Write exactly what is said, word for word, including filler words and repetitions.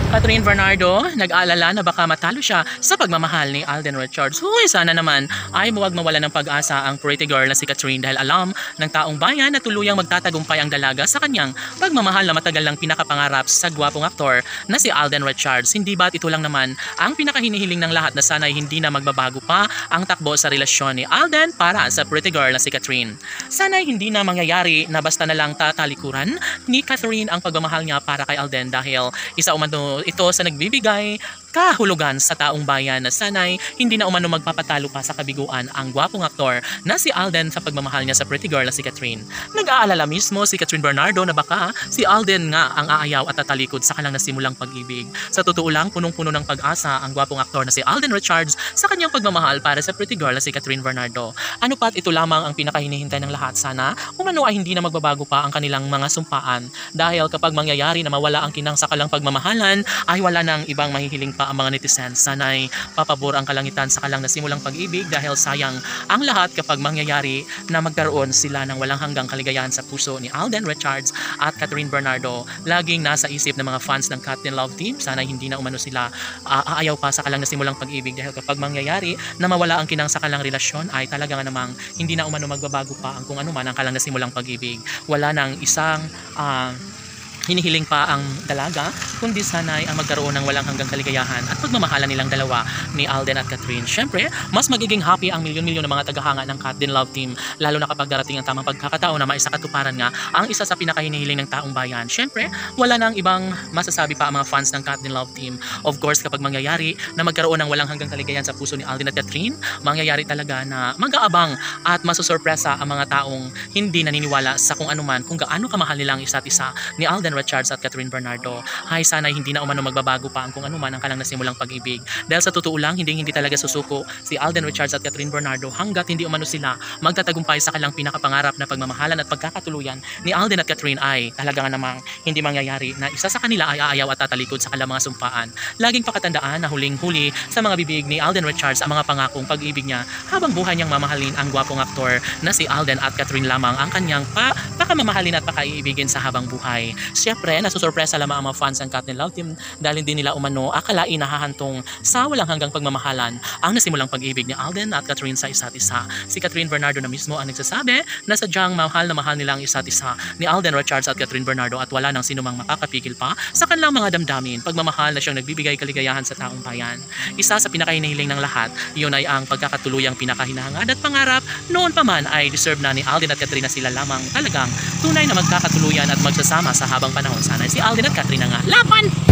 Catherine Bernardo, nag-aalala na baka matalo siya sa pagmamahal ni Alden Richards. Huy, sana naman ay huwag mawala ng pag-asa ang pretty girl na si Catherine dahil alam ng taong bayan na tuluyang magtatagumpay ang dalaga sa kanyang pagmamahal na matagal lang pinakapangarap sa gwapong aktor na si Alden Richards. Hindi ba't ito lang naman ang pinakahinihiling ng lahat na sana'y hindi na magbabago pa ang takbo sa relasyon ni Alden para sa pretty girl na si Catherine. Sana'y hindi na mangyayari na basta na lang tatalikuran ni Catherine ang pagmamahal niya para kay Alden dahil isa umano ito sa nagbibigay kahulugan sa taong bayan na sanay hindi na umano magpapatalo pa sa kabiguan ang gwapong aktor na si Alden sa pagmamahal niya sa pretty girl na si Catherine. Nag-aalala mismo si Catherine Bernardo na baka si Alden nga ang aayaw at tatalikod sa kanilang nasimulang pag-ibig. Sa totoo lang, punong-puno ng pag-asa ang gwapong aktor na si Alden Richards sa kanyang pagmamahal para sa pretty girl na si Catherine Bernardo. Ano pat ito lamang ang pinakahinihintay ng lahat, sana umano ay hindi na magbabago pa ang kanilang mga sumpaan dahil kapag mangyayari na mawala ang kinang sa kalang pagmamahalan ay wala nang ibang mahihiling pa ang mga netizens. Sana'y papabor ang kalangitan sa kalang nasimulang pag-ibig dahil sayang ang lahat kapag mangyayari na magkaroon sila ng walang hanggang kaligayahan sa puso ni Alden Richards at Catherine Bernardo. Laging nasa isip ng mga fans ng Cat and Love Team, sana hindi na umano sila uh, aayaw pa sa kalang nasimulang pag-ibig dahil kapag mangyayari na mawala ang kinang sa kalang relasyon ay talaga nga namang hindi na umano magbabago pa ang kung ano man ang kalang nasimulang pag-ibig. Wala nang isang uh, hinihiling pa ang dalaga kundi sanay ang magkaroon ng walang hanggang kaligayahan at pagmamahalan nilang dalawa ni Alden at Catherine. Syempre, mas magiging happy ang milyon-milyon ng mga tagahanga ng Cat and Love Team lalo na kapag darating ang tamang pagkakataon na maisakatuparan nga ang isa sa pinakahinihiling ng taong bayan. Syempre, wala nang ibang masasabi pa ang mga fans ng Cat and Love Team. Of course, kapag mangyayari na magkaroon ng walang hanggang kaligayahan sa puso ni Alden at Catherine, mangyayari talaga na mag-aabang at masusurpresa ang mga taong hindi naniniwala sa kung anuman kung gaano kamahal nilang isa't isa ni Alden Richards at Catherine Bernardo. Hay, sana hindi na umano magbabago pa ang kung ano man ang kalang nasimulang pag-ibig. Dahil sa totoo lang, hindi hindi talaga susuko si Alden Richards at Catherine Bernardo hanggat hindi umano sila magtatagumpay sa kalang pinakapangarap na pagmamahalan at pagkakatuluyan ni Alden at Catherine ay talaga nga namang hindi mangyayari na isa sa kanila ay aayaw at tatalikod sa kalang mga sumpaan. Laging pakatandaan na huling-huli sa mga bibig ni Alden Richards ang mga pangakong pag-ibig niya habang buhay niyang mamahalin ang gwapong aktor na si Alden at Catherine lamang ang kanyang pa pakamamahalin at pakaiibigin sa habang buhay. Siyempre, nasusurpresa lamang ang mga fans ng Cat and Love Team dahil hindi nila umano akalain na hahantong sa walang hanggang pagmamahalan ang nasimulang pag-ibig ni Alden at Catherine sa isa't isa. Si Catherine Bernardo na mismo ang nagsasabi na sadyang mahal na mahal nila ang isa't isa ni Alden Richards at Catherine Bernardo at wala nang sinumang makakapigil pa sa kanilang mga damdamin. Pagmamahal na siyang nagbibigay kaligayahan sa taong bayan. Isa sa pinakahinihiling ng lahat, iyon ay ang pagkakatuluyang pinakahinahangad at pangarap noon pa man ay deserve na ni Alden at Catherine na sila lamang talagang tunay na magkakatuluyan at magsasama sa habang panahon. Sana si Alden at Catherine na nga. Laban!